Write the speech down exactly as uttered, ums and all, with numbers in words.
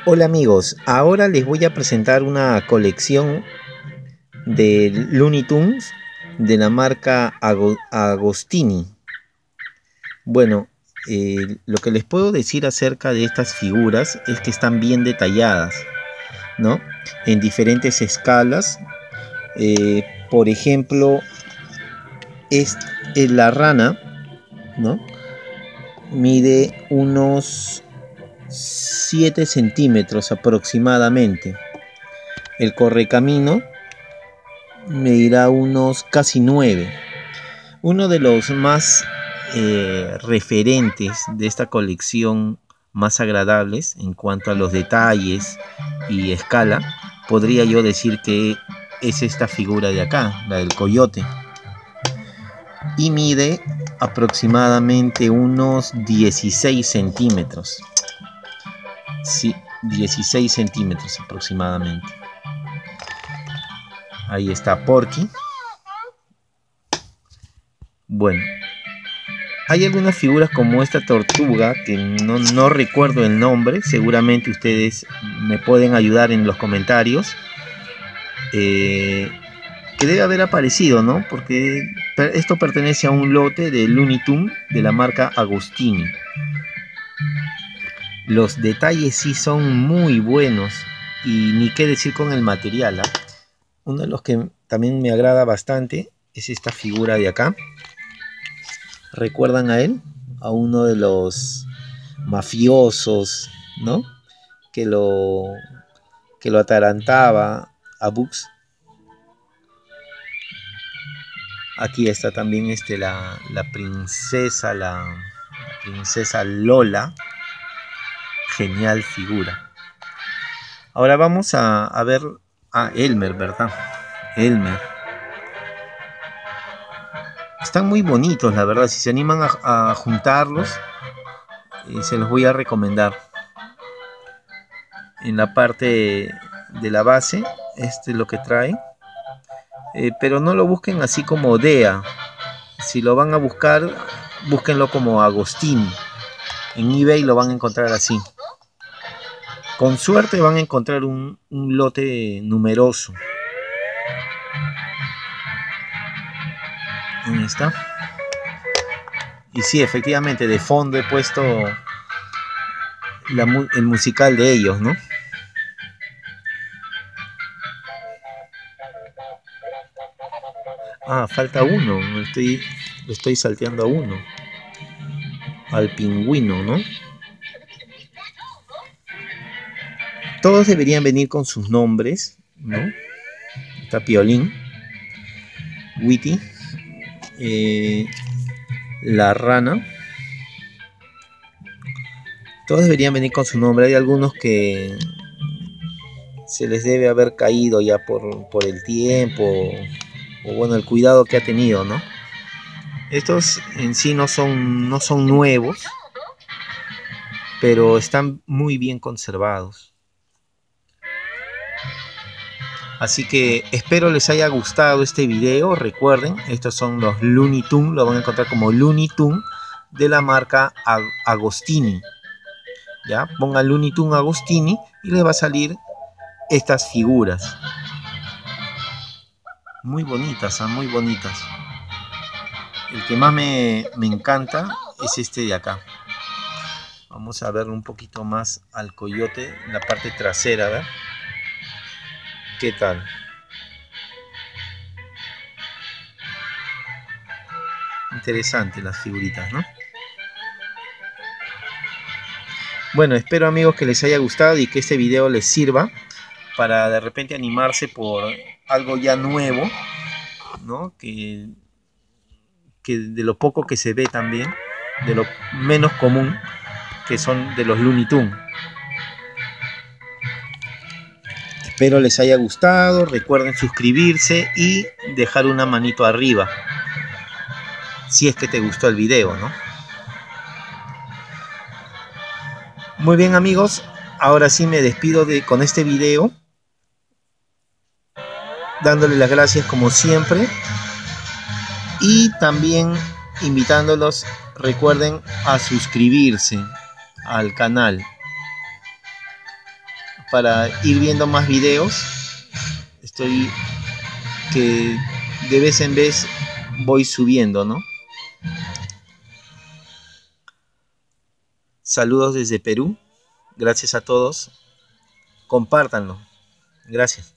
Hola amigos, ahora les voy a presentar una colección de Looney Tunes de la marca Ago Agostini. Bueno, eh, lo que les puedo decir acerca de estas figuras es que están bien detalladas, ¿no? En diferentes escalas. Eh, por ejemplo, es, es la rana, ¿no? Mide unos siete centímetros aproximadamente. El correcamino medirá unos casi nueve. Uno de los más eh, referentes de esta colección, más agradables en cuanto a los detalles y escala, podría yo decir que es esta figura de acá, la del coyote, y mide aproximadamente unos dieciséis centímetros. Sí, dieciséis centímetros aproximadamente. Ahí está Porky. Bueno, hay algunas figuras como esta tortuga que no, no recuerdo el nombre. Seguramente ustedes me pueden ayudar en los comentarios. Eh, que debe haber aparecido, ¿no? Porque esto pertenece a un lote de Looney Tunes de la marca Agostini. Los detalles sí son muy buenos. Y ni qué decir con el material, ¿eh? Uno de los que también me agrada bastante es esta figura de acá. ¿Recuerdan a él? A uno de los mafiosos, ¿no? Que lo, que lo atarantaba a Bugs. Aquí está también este, la, la princesa, la, la princesa Lola. Genial figura. Ahora vamos a, a ver a Elmer, ¿verdad? Elmer. Están muy bonitos, la verdad. Si se animan a, a juntarlos, eh, se los voy a recomendar. En la parte de la base, este es lo que trae. Eh, pero no lo busquen así como Dea. Si lo van a buscar, búsquenlo como Agostini. En eBay lo van a encontrar así. Con suerte van a encontrar un, un lote numeroso. Ahí está. Y sí, efectivamente, de fondo he puesto la, el musical de ellos, ¿no? Ah, falta uno. Me estoy, lo estoy salteando a uno. Al pingüino, ¿no? Todos deberían venir con sus nombres, ¿no? Está Piolín, Witty, eh, la rana. Todos deberían venir con su nombre. Hay algunos que se les debe haber caído ya por, por el tiempo, o bueno, el cuidado que ha tenido, ¿no? Estos en sí no son, no son nuevos, pero están muy bien conservados. Así que espero les haya gustado este video. Recuerden, estos son los Looney Tunes, lo van a encontrar como Looney Tunes de la marca Agostini. Ya, pongan Looney Tunes Agostini y les va a salir estas figuras. Muy bonitas, ¿eh? Muy bonitas. El que más me, me encanta es este de acá. Vamos a ver un poquito más al coyote en la parte trasera, a ver. ¿Qué tal? Interesante las figuritas, ¿no? Bueno, espero amigos que les haya gustado y que este video les sirva para de repente animarse por algo ya nuevo, ¿no? Que, que de lo poco que se ve también, de lo menos común, que son de los Looney Tunes. Espero les haya gustado. Recuerden suscribirse y dejar una manito arriba si es que te gustó el video, ¿no? Muy bien amigos, ahora sí me despido de, con este video, dándole las gracias como siempre y también invitándolos, recuerden, a suscribirse al canal. para ir viendo más videos. Estoy que de vez en vez voy subiendo, ¿no? Saludos desde Perú. Gracias a todos. Compártanlo. Gracias.